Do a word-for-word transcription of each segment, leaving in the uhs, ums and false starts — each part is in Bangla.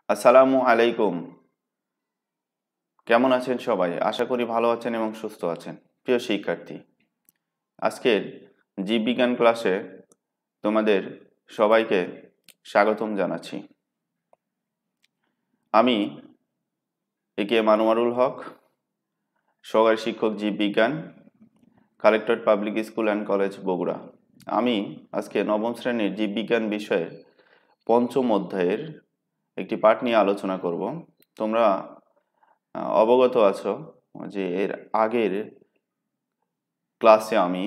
আসসালামু আলাইকুম। কেমন আছেন সবাই? আশা করি ভালো আছেন এবং সুস্থ আছেন। প্রিয় শিক্ষার্থী, আজকের জীববিজ্ঞান ক্লাসে তোমাদের সবাইকে স্বাগতম জানাচ্ছি। আমি এ কে এম আনোয়ারুল হক, সহকারী শিক্ষক জীববিজ্ঞান, collectorate public school and college Bogura. আমি আজকে নবম শ্রেণীর জীববিজ্ঞান বিষয়ের পঞ্চম অধ্যায়ের একটি পাঠ নিয়ে আলোচনা করব। তোমরা অবগত আছো যে এর আগের ক্লাসে আমি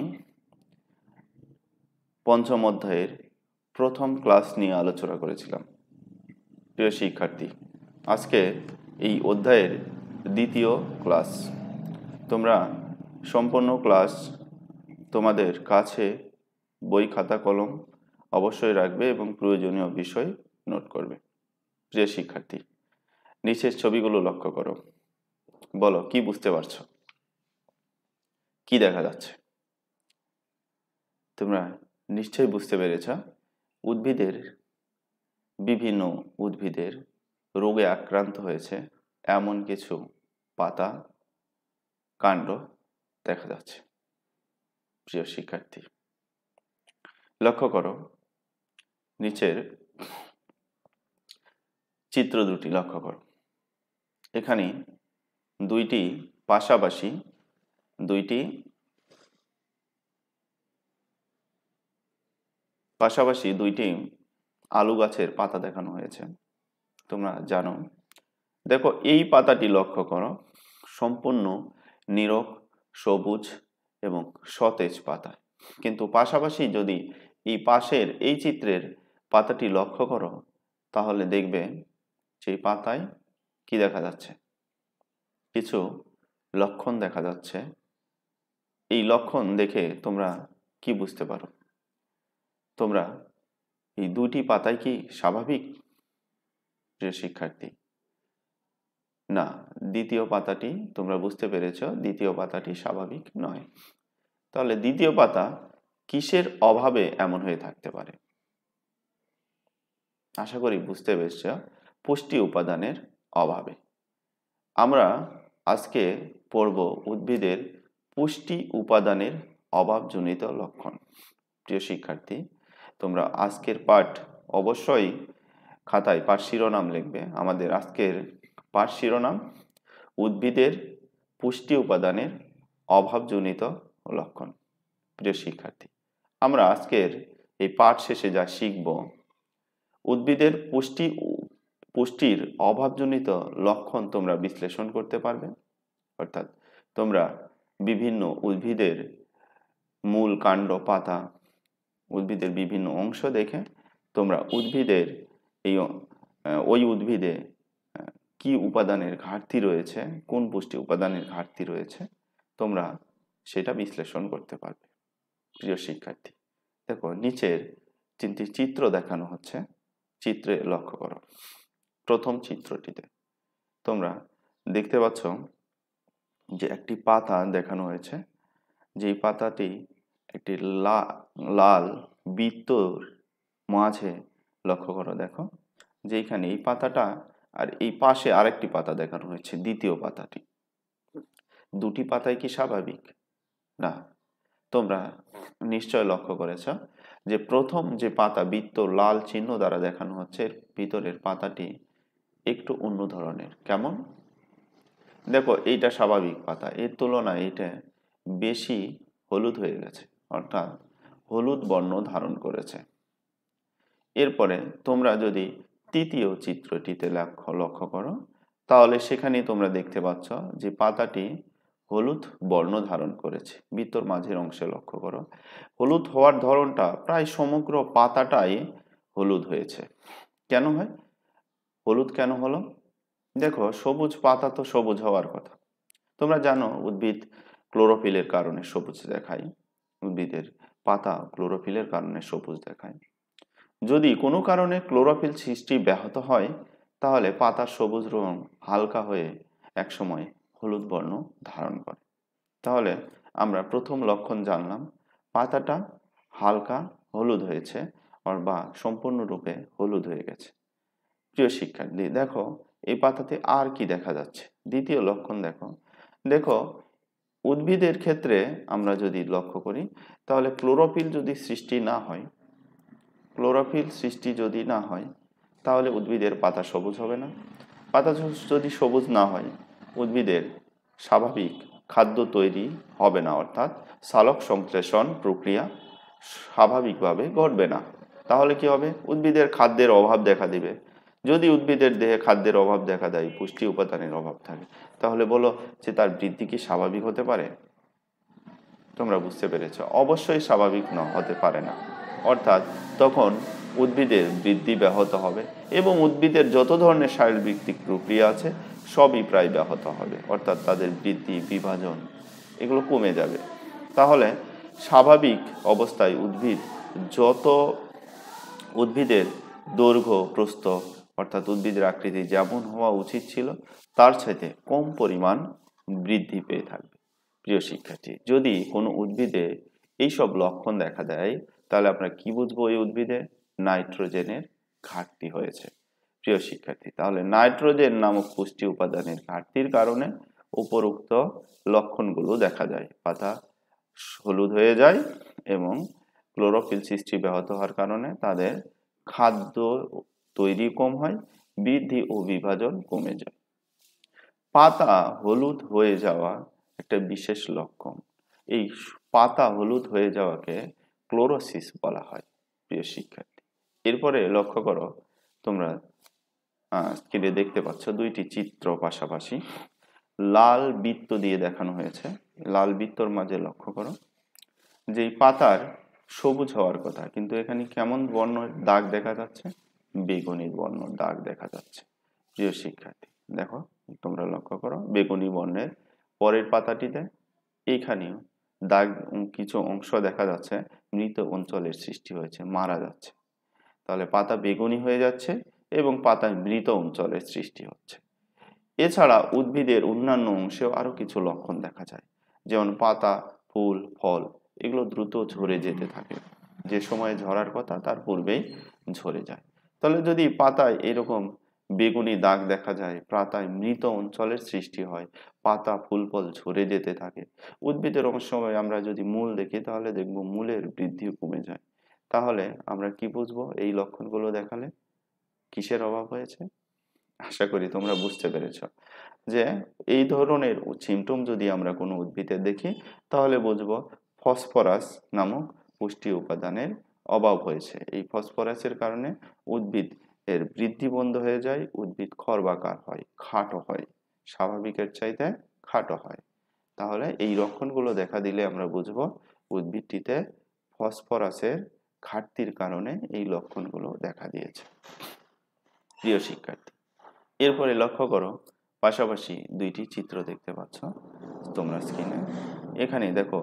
পঞ্চম অধ্যায়ের প্রথম ক্লাস নিয়ে আলোচনা করেছিলাম। প্রিয় শিক্ষার্থী, আজকে এই অধ্যায়ের দ্বিতীয় ক্লাস। তোমরা সম্পূর্ণ ক্লাস তোমাদের কাছে বই খাতা কলম অবশ্যই রাখবে এবং প্রয়োজনীয় বিষয় নোট করবে। প্রিয় শিক্ষার্থী, নিচের ছবিগুলো লক্ষ্য করো। বলো, কি বুঝতে পারছো? কি দেখা যাচ্ছে? তোমরা নিশ্চয়ই বুঝতে পেরেছ উদ্ভিদের বিভিন্ন উদ্ভিদের রোগে আক্রান্ত হয়েছে এমন কিছু পাতা কাণ্ড দেখা যাচ্ছে। প্রিয় শিক্ষার্থী, লক্ষ্য করো নিচের চিত্র দুটি লক্ষ্য করো। এখানে দুইটি পাশাপাশি দুইটি পাশাপাশি দুইটি আলু গাছের পাতা দেখানো হয়েছে। তোমরা জানো, দেখো এই পাতাটি লক্ষ্য করো, সম্পূর্ণ নীরব সবুজ এবং সতেজ পাতা। কিন্তু পাশাপাশি যদি এই পাশের এই চিত্রের পাতাটি লক্ষ্য করো, তাহলে দেখবে সেই পাতায় কি দেখা যাচ্ছে? কিছু লক্ষণ দেখা যাচ্ছে। এই লক্ষণ দেখে তোমরা কি বুঝতে পারো? তোমরা এই দুটি পাতায় কি স্বাভাবিক? প্রিয় শিক্ষার্থী, না, দ্বিতীয় পাতাটি তোমরা বুঝতে পেরেছ, দ্বিতীয় পাতাটি স্বাভাবিক নয়। তাহলে দ্বিতীয় পাতা কিসের অভাবে এমন হয়ে থাকতে পারে? আশা করি বুঝতে পেরেছ, পুষ্টি উপাদানের অভাবে। আমরা আজকে পড়ব উদ্ভিদের পুষ্টি উপাদানের অভাবজনিত লক্ষণ। প্রিয় শিক্ষার্থী, তোমরা আজকের পাঠ অবশ্যই খাতায় পাঠ শিরোনাম লিখবে। আমাদের আজকের পাঠ শিরোনাম উদ্ভিদের পুষ্টি উপাদানের অভাবজনিত লক্ষণ। প্রিয় শিক্ষার্থী, আমরা আজকের এই পাঠ শেষে যা শিখব, উদ্ভিদের পুষ্টি পুষ্টির অভাবজনিত লক্ষণ তোমরা বিশ্লেষণ করতে পারবে। অর্থাৎ তোমরা বিভিন্ন উদ্ভিদের মূল, কাণ্ড, পাতা, উদ্ভিদের বিভিন্ন অংশ দেখে তোমরা উদ্ভিদের এই ওই উদ্ভিদে কি উপাদানের ঘাটতি রয়েছে, কোন পুষ্টি উপাদানের ঘাটতি রয়েছে, তোমরা সেটা বিশ্লেষণ করতে পারবে। প্রিয় শিক্ষার্থী, দেখো নিচের তিনটি চিত্র দেখানো হচ্ছে। চিত্রে লক্ষ্য করো। প্রথম চিত্রটিতে তোমরা দেখতে পাচ্ছ যে একটি পাতা দেখানো হয়েছে। যেই পাতাটি একটি লাল বৃত্তর মাঝে লক্ষ্য করো। দেখো যে এখানে এই পাতাটা আর এই পাশে আরেকটি পাতা দেখানো হয়েছে, দ্বিতীয় পাতাটি। দুটি পাতাই কি স্বাভাবিক? না। তোমরা নিশ্চয় লক্ষ্য করেছ যে প্রথম যে পাতা বৃত্ত লাল চিহ্ন দ্বারা দেখানো হচ্ছে, ভিতরের পাতাটি একটু অন্য ধরনের। কেমন? দেখো এইটা স্বাভাবিক পাতা, এর তুলনায় এটা বেশি হলুদ হয়ে গেছে, অর্থাৎ হলুদ বর্ণ ধারণ করেছে। এরপরে তোমরা যদি তৃতীয় চিত্রটিতে লক্ষ্য লক্ষ্য করো, তাহলে সেখানে তোমরা দেখতে পাচ্ছ যে পাতাটি হলুদ বর্ণ ধারণ করেছে। বৃত্তর মাঝের অংশে লক্ষ্য করো, হলুদ হওয়ার ধরনটা প্রায় সমগ্র পাতাটাই হলুদ হয়েছে। কেন হয়? হলুদ কেন হলো? দেখো, সবুজ পাতা তো সবুজ হওয়ার কথা। তোমরা জানো উদ্ভিদ ক্লোরোফিলের কারণে সবুজ দেখায়। উদ্ভিদের পাতা ক্লোরোফিলের কারণে সবুজ দেখায়। যদি কোনো কারণে ক্লোরোফিল সৃষ্টি ব্যাহত হয়, তাহলে পাতার সবুজ রং হালকা হয়ে একসময় হলুদ বর্ণ ধারণ করে। তাহলে আমরা প্রথম লক্ষণ জানলাম, পাতাটা হালকা হলুদ হয়েছে বা সম্পূর্ণরূপে হলুদ হয়ে গেছে। প্রিয় শিক্ষার্থী, দেখো এই পাতাতে আর কি দেখা যাচ্ছে। দ্বিতীয় লক্ষণ দেখো, দেখো উদ্ভিদের ক্ষেত্রে আমরা যদি লক্ষ্য করি তাহলে ক্লোরোফিল যদি সৃষ্টি না হয়, ক্লোরোফিল সৃষ্টি যদি না হয় তাহলে উদ্ভিদের পাতা সবুজ হবে না। পাতা যদি সবুজ না হয় উদ্ভিদের স্বাভাবিক খাদ্য তৈরি হবে না, অর্থাৎ সালোক সংশ্লেষণ প্রক্রিয়া স্বাভাবিকভাবে ঘটবে না। তাহলে কি হবে? উদ্ভিদের খাদ্যের অভাব দেখা দিবে। যদি উদ্ভিদের দেহে খাদ্যের অভাব দেখা দেয়, পুষ্টি উপাদানের অভাব থাকে, তাহলে বলো যে তার বৃদ্ধি কি স্বাভাবিক হতে পারে? তোমরা বুঝতে পেরেছ, অবশ্যই স্বাভাবিক না হতে পারে না। অর্থাৎ তখন উদ্ভিদের বৃদ্ধি ব্যাহত হবে এবং উদ্ভিদের যত ধরনের শারীরবৃত্তিক প্রক্রিয়া আছে সবই প্রায় ব্যাহত হবে, অর্থাৎ তাদের বৃদ্ধি বিভাজন এগুলো কমে যাবে। তাহলে স্বাভাবিক অবস্থায় উদ্ভিদ যত উদ্ভিদের দৈর্ঘ্য প্রস্থ অর্থাৎ উদ্ভিদের আকৃতি যেমন হওয়া উচিত ছিল তার চাইতে কম পরিমাণ বৃদ্ধি পেয়ে থাকবে। প্রিয় শিক্ষার্থী, যদি কোনো উদ্ভিদে এইসব লক্ষণ দেখা দেয় তাহলে আমরা কি বুঝবো? এই উদ্ভিদে নাইট্রোজেনের ঘাটতি হয়েছে। প্রিয় শিক্ষার্থী, তাহলে নাইট্রোজেন নামক পুষ্টি উপাদানের ঘাটতির কারণে উপরোক্ত লক্ষণগুলো দেখা যায়। পাতা হলুদ হয়ে যায় এবং ক্লোরোফিল সৃষ্টি ব্যাহত হওয়ার কারণে তাদের খাদ্য তৈরি কম হয়, বৃদ্ধি ও বিভাজন কমে যায়। পাতা হলুদ হয়ে যাওয়া একটা বিশেষ লক্ষণ। এই পাতা হলুদ হয়ে যাওয়াকে ক্লোরোসিস বলা হয়। প্রিয় শিক্ষার্থী, এরপরে লক্ষ্য করো, তোমরা স্ক্রিনে দেখতে পাচ্ছ দুইটি চিত্র পাশাপাশি, লাল বৃত্ত দিয়ে দেখানো হয়েছে। লাল বৃত্তর মাঝে লক্ষ্য করো যে পাতার সবুজ হওয়ার কথা, কিন্তু এখানে কেমন বর্ণ দাগ দেখা যাচ্ছে? বেগুনি বর্ণ দাগ দেখা যাচ্ছে। প্রিয় শিক্ষার্থী, দেখো তোমরা লক্ষ্য করো বেগুনি বর্ণের পরের পাতাটিতে এইখানেও দাগ, কিছু অংশ দেখা যাচ্ছে মৃত অঞ্চলের সৃষ্টি হয়েছে, মারা যাচ্ছে। তাহলে পাতা বেগুনি হয়ে যাচ্ছে এবং পাতায় মৃত অঞ্চলের সৃষ্টি হচ্ছে। এছাড়া উদ্ভিদের অন্যান্য অংশেও আরো কিছু লক্ষণ দেখা যায়, যেমন পাতা, ফুল, ফল এগুলো দ্রুত ঝরে যেতে থাকে। যে সময় ঝরার কথা তার পূর্বেই ঝরে যায়। তাহলে যদি পাতায় এরকম বেগুনি দাগ দেখা যায়, পাতায় মৃত অঞ্চলের সৃষ্টি হয়, পাতা ফুল ফল ঝরে যেতে থাকে, উদ্ভিদের অনেক সময় আমরা যদি মূল দেখি তাহলে দেখব মূলের বৃদ্ধিও কমে যায়। তাহলে আমরা কি বুঝবো এই লক্ষণগুলো দেখালে? কিসের অভাব হয়েছে? আশা করি তোমরা বুঝতে পেরেছ যে এই ধরনের সিমটম যদি আমরা কোনো উদ্ভিদে দেখি তাহলে বুঝবো ফসফরাস নামক পুষ্টি উপাদানের অভাব হয়েছে। এই ফসফরাসের কারণে উদ্ভিদ এর বৃদ্ধি বন্ধ হয়ে যায়, উদ্ভিদ খর্বাকার হয়, খাটো হয়, স্বাভাবিকের চাইতে খাটো হয়। তাহলে এই লক্ষণগুলো দেখা দিলে আমরা বুঝবো উদ্ভিদটিতে ফসফরাসের ঘাটতির কারণে এই লক্ষণগুলো দেখা দিয়েছে। প্রিয় শিক্ষার্থী, এরপরে লক্ষ্য করো পাশাপাশি দুইটি চিত্র দেখতে পাচ্ছ তোমরা স্ক্রিনে। এখানে দেখো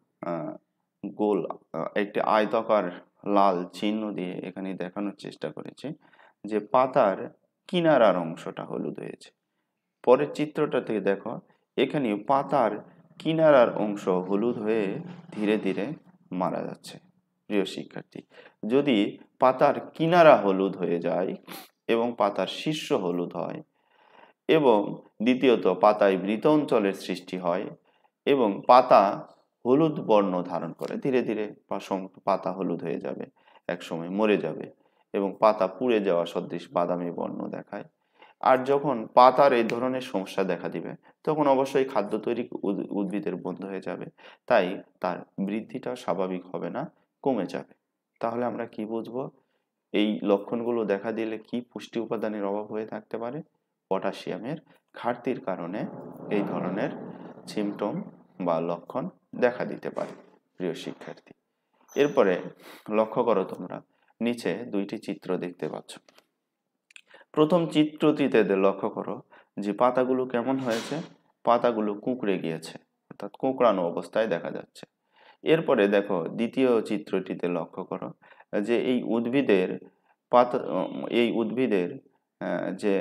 গোল একটি আয়তাকার লাল চিহ্ন দিয়ে এখানে দেখানোর চেষ্টা করেছি যে পাতার কিনারার অংশটা হলুদ হয়েছে। পরের চিত্রটা থেকে দেখো এখানে পাতার কিনারার অংশ হলুদ হয়ে ধীরে ধীরে মারা যাচ্ছে। প্রিয় শিক্ষার্থী, যদি পাতার কিনারা হলুদ হয়ে যায় এবং পাতার শীর্ষ হলুদ হয় এবং দ্বিতীয়ত পাতায় মৃত অঞ্চলের সৃষ্টি হয় এবং পাতা হলুদ বর্ণ ধারণ করে, ধীরে ধীরে পাতা হলুদ হয়ে যাবে, একসময় মরে যাবে এবং পাতা পুড়ে যাওয়া সদৃশ বাদামি বর্ণ দেখায়। আর যখন পাতার এই ধরনের সমস্যা দেখা দিবে তখন অবশ্যই খাদ্য তৈরি উদ্ভিদের বন্ধ হয়ে যাবে, তাই তার বৃদ্ধিটা স্বাভাবিক হবে না, কমে যাবে। তাহলে আমরা কি বুঝবো? এই লক্ষণগুলো দেখা দিলে কি পুষ্টি উপাদানের অভাব হয়ে থাকতে পারে? পটাশিয়ামের ঘাটতির কারণে এই ধরনের সিমটম বা লক্ষণ দেখা দিতে পারে। প্রিয় শিক্ষার্থী, এরপরে লক্ষ্য করো তোমরা নিচে দুইটি চিত্র দেখতে পাচ্ছ। প্রথম চিত্রটিতে লক্ষ্য করো যে পাতাগুলো কেমন হয়েছে? পাতাগুলো কুঁকড়ে গিয়েছে, অর্থাৎ কোঁকড়ানো অবস্থায় দেখা যাচ্ছে। এরপরে দেখো দ্বিতীয় চিত্রটিতে লক্ষ্য করো যে এই উদ্ভিদের পাতা, এই উদ্ভিদের যে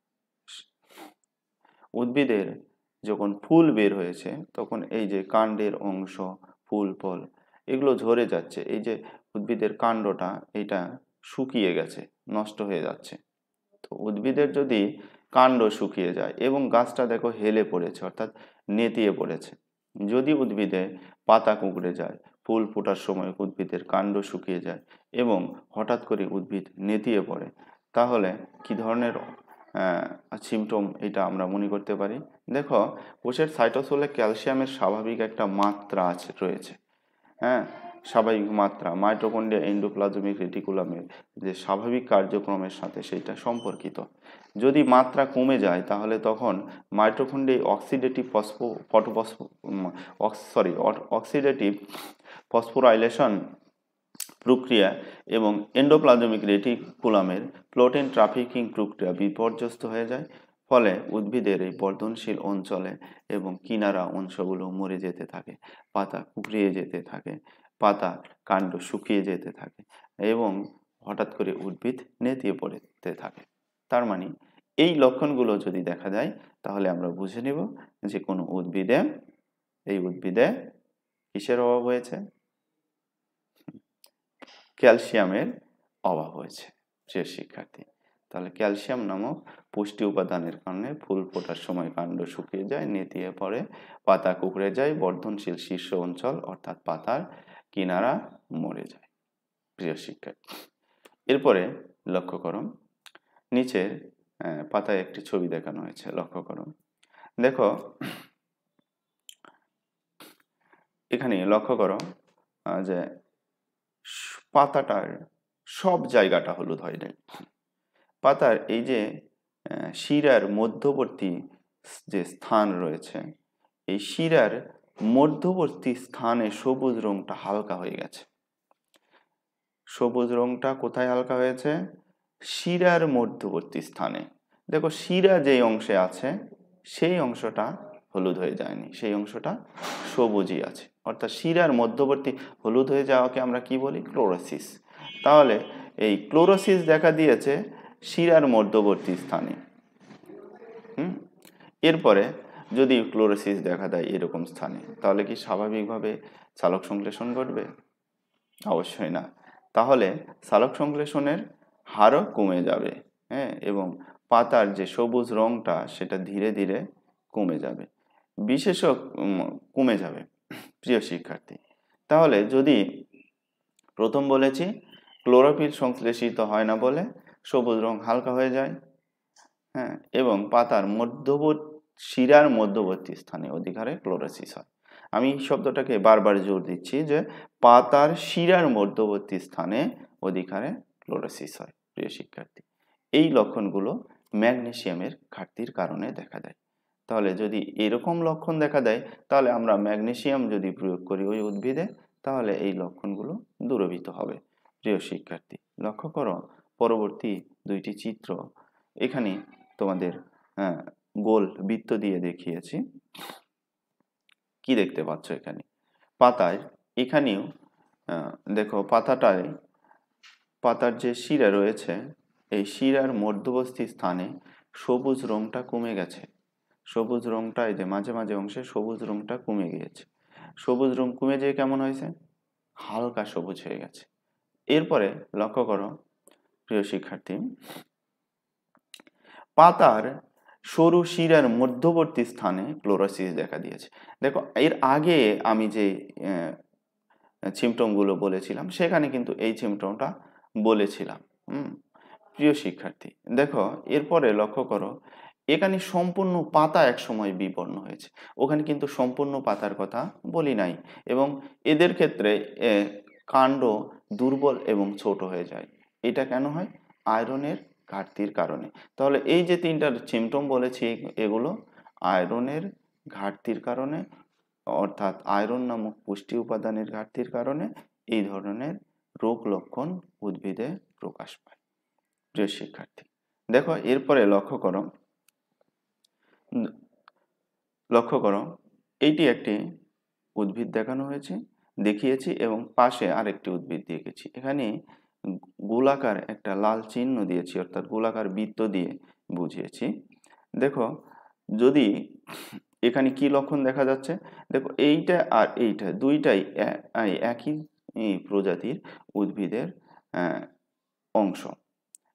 উদ্ভিদের যখন ফুল বের হয়েছে তখন এই যে কাণ্ডের অংশ, ফুল ফল এগুলো ঝরে যাচ্ছে। এই যে উদ্ভিদের কাণ্ডটা এটা শুকিয়ে গেছে, নষ্ট হয়ে যাচ্ছে। তো উদ্ভিদের যদি কাণ্ড শুকিয়ে যায় এবং গাছটা দেখো হেলে পড়েছে অর্থাৎ নেতিয়ে পড়েছে, যদি উদ্ভিদে পাতা কুঁকড়ে যায়, ফুল ফোটার সময় উদ্ভিদের কাণ্ড শুকিয়ে যায় এবং হঠাৎ করে উদ্ভিদ নেতিয়ে পড়ে, তাহলে কি ধরনের সিমটম এটা আমরা মনে করতে পারি? দেখো, কোষের সাইটোসোলে ক্যালসিয়ামের স্বাভাবিক একটা মাত্রা আছে রয়েছে, হ্যাঁ, স্বাভাবিক মাত্রা মাইটোকন্ড্রিয়া এন্ডোপ্লাজমিক রেটিকুলামের যে স্বাভাবিক কার্যক্রমের সাথে সেটা সম্পর্কিত। যদি মাত্রা কমে যায় তাহলে তখন mitochondria oxidative phospho photophospho sorry oxidative phosphorylation প্রক্রিয়া এবং এন্ডোপ্লাজমিক রেটিকুলামের প্রোটিন ট্রাফিকিং প্রক্রিয়া বিপর্যস্ত হয়ে যায়, ফলে উদ্ভিদের এই বর্ধনশীল অঞ্চলে এবং কিনারা অংশগুলো মরে যেতে থাকে, পাতা কুঁকড়িয়ে যেতে থাকে, পাতা কাণ্ড শুকিয়ে যেতে থাকে এবং হঠাৎ করে উদ্ভিদ নেতিয়ে পড়তে থাকে। তার মানে এই লক্ষণগুলো যদি দেখা যায় তাহলে আমরা বুঝে নেব যে কোনো উদ্ভিদে এই উদ্ভিদে কিসের অভাব হয়েছে? ক্যালসিয়ামের অভাব হয়েছে। প্রিয় শিক্ষার্থী, তাহলে ক্যালসিয়াম নামক পুষ্টি উপাদানের কারণে ফুল ফোটার সময় কাণ্ড শুকিয়ে যায়, নেতিয়ে পড়ে, পাতা কুঁকড়ে যায়, বর্ধনশীল শীর্ষ অঞ্চল অর্থাৎ পাতার কিনারা মরে যায়। প্রিয় শিক্ষার্থী, এরপরে লক্ষ্য করো, নিচের পাতায় একটি ছবি দেখানো হয়েছে, লক্ষ্য করো। দেখো এখানে লক্ষ্য করো যে পাতাটার সব জায়গাটা হলুদ হয় নাই। পাতার এই যে শিরার মধ্যবর্তী যে স্থান রয়েছে, এই শিরার মধ্যবর্তী স্থানে সবুজ রংটা হালকা হয়ে গেছে। সবুজ রংটা কোথায় হালকা হয়েছে? শিরার মধ্যবর্তী স্থানে। দেখো, শিরা যেই অংশে আছে সেই অংশটা হলুদ হয়ে যায়নি, সেই অংশটা সবুজই আছে, অর্থাৎ শিরার মধ্যবর্তী হলুদ হয়ে যাওয়াকে আমরা কি বলি? ক্লোরোসিস। তাহলে এই ক্লোরোসিস দেখা দিয়েছে শিরার মধ্যবর্তী স্থানে। হুম এরপরে যদি ক্লোরোসিস দেখা দেয় এরকম স্থানে, তাহলে কি স্বাভাবিকভাবে সালোক সংশ্লেষণ ঘটবে? অবশ্যই না। তাহলে সালোক সংশ্লেষণের হারও কমে যাবে, হ্যাঁ, এবং পাতার যে সবুজ রংটা সেটা ধীরে ধীরে কমে যাবে, বিশেষ কমে যাবে। প্রিয় শিক্ষার্থী, তাহলে যদি প্রথম বলেছি ক্লোরোফিল সংশ্লেষিত হয় না বলে সবুজ রং হালকা হয়ে যায়, হ্যাঁ, এবং পাতার মধ্যবর্তী শিরার মধ্যবর্তী স্থানে অধিকারে ক্লোরোসিস হয়। আমি শব্দটাকে বারবার জোর দিচ্ছি যে পাতার শিরার মধ্যবর্তী স্থানে অধিকারে ক্লোরোসিস হয়। প্রিয় শিক্ষার্থী, এই লক্ষণগুলো ম্যাগনেসিয়ামের ঘাটতির কারণে দেখা দেয়। তাহলে যদি এরকম লক্ষণ দেখা দেয় তাহলে আমরা ম্যাগনেসিয়াম যদি প্রয়োগ করি ওই উদ্ভিদে, তাহলে এই লক্ষণগুলো দূরীভূত হবে। প্রিয় শিক্ষার্থী, লক্ষ্য করো পরবর্তী দুইটি চিত্র, এখানে তোমাদের গোল বৃত্ত দিয়ে দেখিয়েছি। কি দেখতে পাচ্ছ এখানে? পাতায় এখানেও দেখো, পাতাটায় পাতার যে শিরা রয়েছে এই শিরার মধ্যবর্তী স্থানে সবুজ রংটা কমে গেছে। সবুজ রংটা এই যে মাঝে মাঝে অংশে সবুজ রংটা কমে গিয়েছে। সবুজ রং কমে যেয়ে কেমন হয়েছে? হালকা সবুজ হয়ে গেছে। এরপরে লক্ষ্য করো প্রিয় শিক্ষার্থী, পাতার সরু শিরার মধ্যবর্তী স্থানে ক্লোরোসিস দেখা দিয়েছে। দেখো, এর আগে আমি যে সিমটমগুলো বলেছিলাম সেখানে কিন্তু এই সিমটমটা বলেছিলাম। হুম প্রিয় শিক্ষার্থী, দেখো এরপরে লক্ষ্য করো, এখানে সম্পূর্ণ পাতা এক সময় বিবর্ণ হয়েছে, ওখানে কিন্তু সম্পূর্ণ পাতার কথা বলি নাই, এবং এদের ক্ষেত্রে কাণ্ড দুর্বল এবং ছোট হয়ে যায়। এটা কেন হয়? আয়রনের ঘাটতির কারণে। তাহলে এই যে তিনটা সিমটম বলেছি এগুলো আয়রনের ঘাটতির কারণে, অর্থাৎ আয়রন নামক পুষ্টি উপাদানের ঘাটতির কারণে এই ধরনের রোগ লক্ষণ উদ্ভিদে প্রকাশ পায়। প্রিয় শিক্ষার্থী, দেখো এরপরে লক্ষ্য করো লক্ষ্য করো এইটি একটি উদ্ভিদ দেখানো হয়েছে দেখিয়েছি এবং পাশে আরেকটি উদ্ভিদ দেখেছি। এখানে গোলাকার একটা লাল চিহ্ন দিয়েছি, অর্থাৎ গোলাকার বৃত্ত দিয়ে বুঝিয়েছি। দেখো, যদি এখানে কি লক্ষণ দেখা যাচ্ছে? দেখো, এইটা আর এইটা দুইটাই একই প্রজাতির উদ্ভিদের অংশ,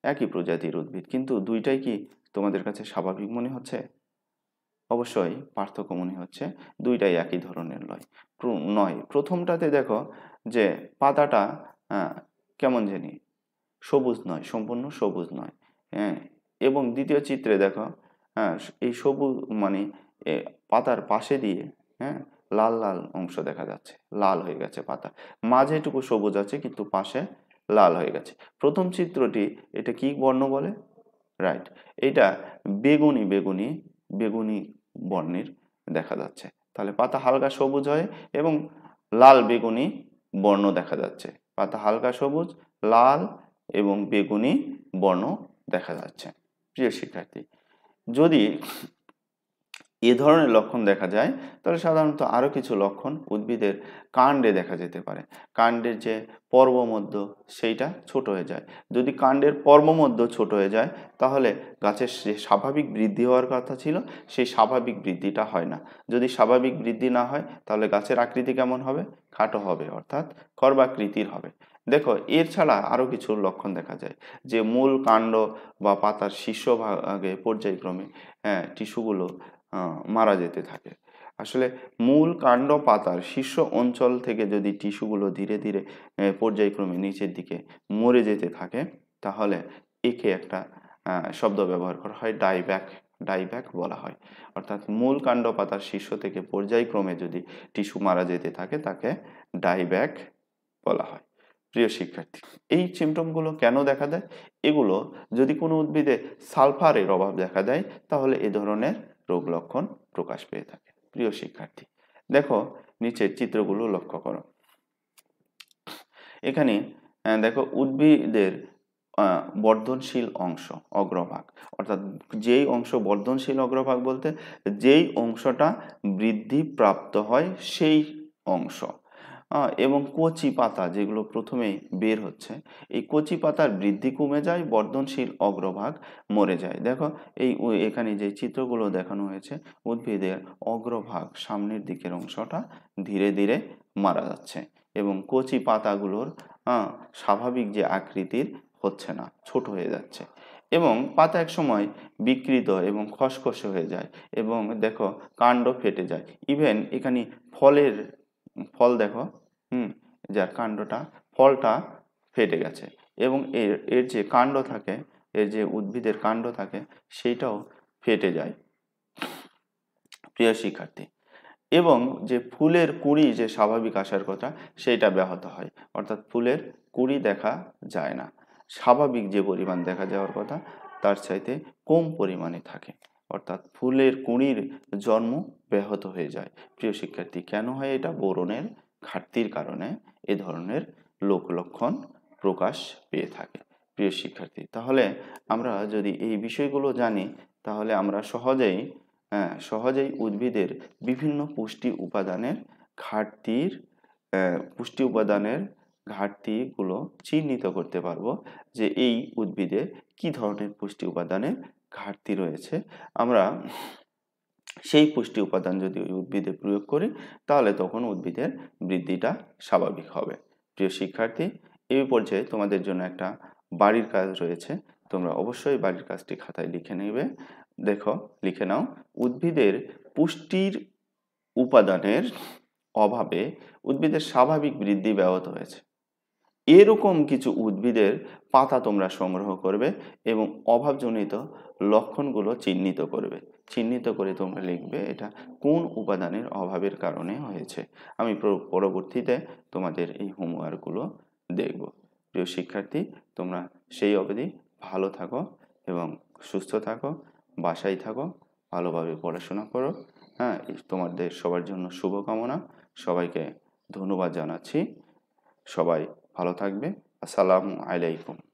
একই প্রজাতির উদ্ভিদ, কিন্তু দুইটাই কি তোমাদের কাছে স্বাভাবিক মনে হচ্ছে? অবশ্যই পার্থক্য মনে হচ্ছে, দুইটাই একই ধরনের নয় নয় প্রথমটাতে দেখো যে পাতাটা কেমন জানি সবুজ নয়, সম্পূর্ণ সবুজ নয়, হ্যাঁ। এবং দ্বিতীয় চিত্রে দেখো, হ্যাঁ, এই সবুজ মানে পাতার পাশে দিয়ে, হ্যাঁ, লাল লাল অংশ দেখা যাচ্ছে, লাল হয়ে গেছে পাতা, মাঝে এটুকু সবুজ আছে কিন্তু পাশে লাল হয়ে গেছে। প্রথম চিত্রটি এটা কি বর্ণ বলে? রাইট, এটা বেগুনি বেগুনি বেগুনি বর্ণের দেখা যাচ্ছে। তাহলে পাতা হালকা সবুজ হয় এবং লাল বেগুনি বর্ণ দেখা যাচ্ছে। পাতা হালকা সবুজ, লাল এবং বেগুনি বর্ণ দেখা যাচ্ছে। প্রিয় শিক্ষার্থী, যদি এ ধরনের লক্ষণ দেখা যায় তাহলে সাধারণত আরও কিছু লক্ষণ উদ্ভিদের কাণ্ডে দেখা যেতে পারে। কাণ্ডের যে পর্বমধ্য সেইটা ছোট হয়ে যায়। যদি কাণ্ডের পর্বমধ্য ছোট হয়ে যায় তাহলে গাছের যে স্বাভাবিক বৃদ্ধি হওয়ার কথা ছিল সেই স্বাভাবিক বৃদ্ধিটা হয় না। যদি স্বাভাবিক বৃদ্ধি না হয় তাহলে গাছের আকৃতি কেমন হবে? খাটো হবে, অর্থাৎ খর্বাকৃতির হবে। দেখো, এর ছাড়া আরও কিছু লক্ষণ দেখা যায় যে মূল কাণ্ড বা পাতার শীর্ষভাগে পর্যায়ক্রমে, হ্যাঁ, টিস্যুগুলো মারা যেতে থাকে। আসলে মূল কাণ্ড পাতার শীর্ষ অঞ্চল থেকে যদি টিস্যুগুলো ধীরে ধীরে পর্যায়ক্রমে নিচের দিকে মরে যেতে থাকে তাহলে একে একটা শব্দ ব্যবহার করা হয়, ডাইব্যাক ডাইব্যাক বলা হয়। অর্থাৎ মূল কাণ্ড পাতার শীর্ষ থেকে পর্যায়ক্রমে যদি টিস্যু মারা যেতে থাকে তাকে ডাইব্যাক বলা হয়। প্রিয় শিক্ষার্থী, এই সিমটমগুলো কেন দেখা দেয়? এগুলো যদি কোনো উদ্ভিদে সালফারের অভাব দেখা দেয় তাহলে এ ধরনের রোগ লক্ষণ প্রকাশ পেয়ে থাকে। প্রিয় শিক্ষার্থী, দেখো নিচের চিত্রগুলো লক্ষ্য করো। এখানে দেখো উদ্ভিদের বর্ধনশীল অংশ অগ্রভাগ, অর্থাৎ যেই অংশ বর্ধনশীল অগ্রভাগ বলতে যেই অংশটা বৃদ্ধি প্রাপ্ত হয় সেই অংশ, এবং কচি পাতা যেগুলো প্রথমেই বের হচ্ছে, এই কচি পাতার বৃদ্ধি কমে যায়, বর্ধনশীল অগ্রভাগ মরে যায়। দেখো এই এখানে যে চিত্রগুলো দেখানো হয়েছে উদ্ভিদের অগ্রভাগ সামনের দিকের অংশটা ধীরে ধীরে মারা যাচ্ছে এবং কচি পাতাগুলোর স্বাভাবিক যে আকৃতির হচ্ছে না, ছোট হয়ে যাচ্ছে এবং পাতা এক সময় বিকৃত এবং খসখসে হয়ে যায় এবং দেখো কাণ্ড ফেটে যায়। ইভেন এখানে ফলের ফল দেখো, হুম, যার কাণ্ডটা ফলটা ফেটে গেছে এবং এর এর যে কাণ্ড থাকে, এর যে উদ্ভিদের কাণ্ড থাকে সেইটাও ফেটে যায়। প্রিয় শিক্ষার্থী, এবং যে ফুলের কুঁড়ি যে স্বাভাবিক আসার কথা সেটা ব্যাহত হয়, অর্থাৎ ফুলের কুঁড়ি দেখা যায় না, স্বাভাবিক যে পরিমাণ দেখা যাওয়ার কথা তার চাইতে কম পরিমাণে থাকে, অর্থাৎ ফুলের কুঁড়ির জন্ম ব্যাহত হয়ে যায়। প্রিয় শিক্ষার্থী, কেন হয় এটা? বোরনের ঘাটতির কারণে এ ধরনের লোক লক্ষণ প্রকাশ পেয়ে থাকে। প্রিয় শিক্ষার্থী, তাহলে আমরা যদি এই বিষয়গুলো জানি তাহলে আমরা সহজেই হ্যাঁ সহজেই উদ্ভিদের বিভিন্ন পুষ্টি উপাদানের ঘাটতির পুষ্টি উপাদানের ঘাটতিগুলো চিহ্নিত করতে পারবো যে এই উদ্ভিদে কি ধরনের পুষ্টি উপাদানের ঘাটতি রয়েছে। আমরা সেই পুষ্টি উপাদান যদি ওই উদ্ভিদে প্রয়োগ করি তাহলে তখন উদ্ভিদের বৃদ্ধিটা স্বাভাবিক হবে। প্রিয় শিক্ষার্থী, এই পর্যায়ে তোমাদের জন্য একটা বাড়ির কাজ রয়েছে, তোমরা অবশ্যই বাড়ির কাজটি খাতায় লিখে নেবে। দেখো, লিখে নাও, উদ্ভিদের পুষ্টির উপাদানের অভাবে উদ্ভিদের স্বাভাবিক বৃদ্ধি ব্যাহত হয়েছে। এরকম কিছু উদ্ভিদের পাতা তোমরা সংগ্রহ করবে এবং অভাবজনিত লক্ষণগুলো চিহ্নিত করবে। চিহ্নিত করে তোমরা লিখবে এটা কোন উপাদানের অভাবের কারণে হয়েছে। আমি পরবর্তীতে তোমাদের এই হোমওয়ার্কগুলো দেখব। প্রিয় শিক্ষার্থী, তোমরা সেই অবধি ভালো থাকো এবং সুস্থ থাকো, বাসায় থাকো, ভালোভাবে পড়াশোনা করো। হ্যাঁ, তোমাদের সবার জন্য শুভকামনা। সবাইকে ধন্যবাদ জানাচ্ছি। সবাই ভালো থাকবে। আসসালামু আলাইকুম।